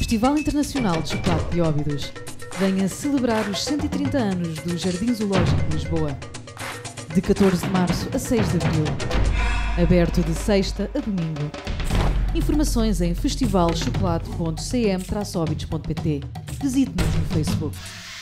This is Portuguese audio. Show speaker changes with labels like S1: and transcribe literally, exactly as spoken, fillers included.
S1: Festival Internacional de Chocolate de Óbidos. Venha celebrar os cento e trinta anos do Jardim Zoológico de Lisboa. De catorze de março a seis de abril. Aberto de sexta a domingo. Informações em festival chocolate ponto c m traço óbidos ponto p t. Visite-nos no Facebook.